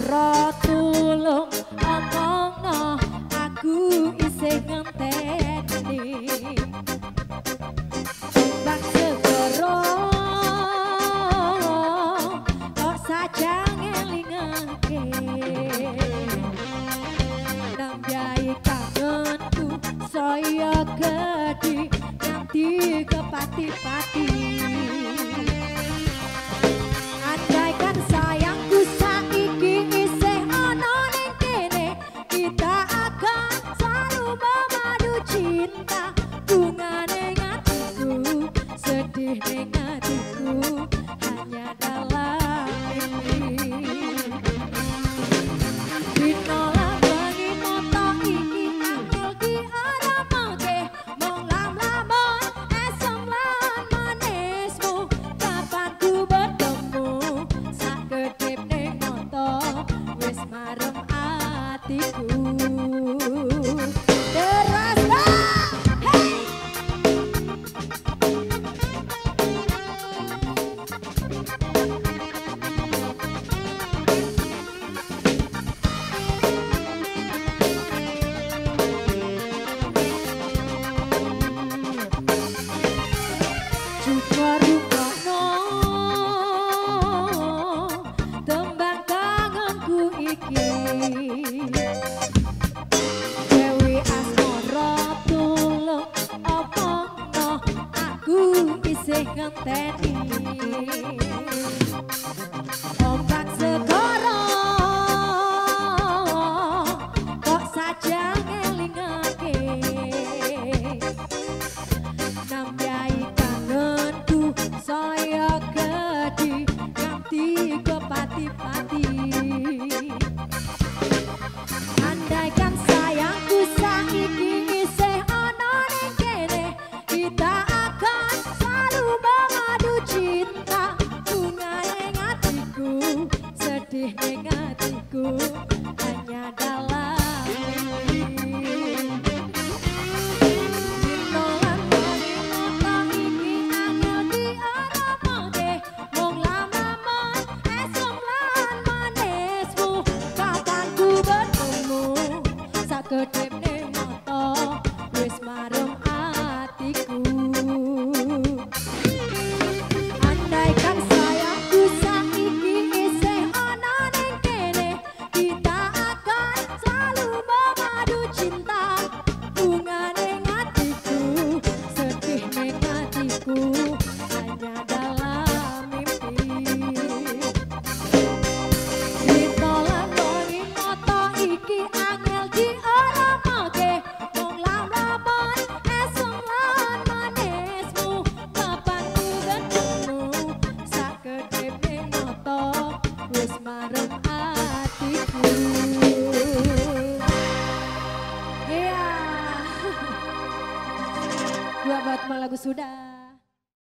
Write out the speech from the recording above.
segara tulung omongno aku isih ngenteni bak segara kok saja ngelingake nambyai kangenku saya gede nganti kepati-pati. Andaikan sayangku saiki isih ana ning kene, kita akan selalu memadu cinta. Bunga ning hatiku, sedih ning hatiku, hanya dalam mimpi. Dinolah bengi moto iki angel diaramake, mong lam-lamon esem lan manismu. Kapan ku bertemu sakedip ning moto wis marem atiku. Terasa hey Juga rungokno tembang kangenku iki. Dewi asmara tulung omongno aku isih ngenteni. Ombak segara kok saja ngelingake nambyai kangenku saya gede nganti kepati-pati. Andaikan sayangku saiki isih ana ning kene, kita akan selalu memadu cinta. Bunga ning hatiku, sedih ning hatiku, hanya dalam mimpi. Dinolan bengi moto iki angel diaramake, mong lam-lamon esem lan manismu. Kapan ku bertemu sakedip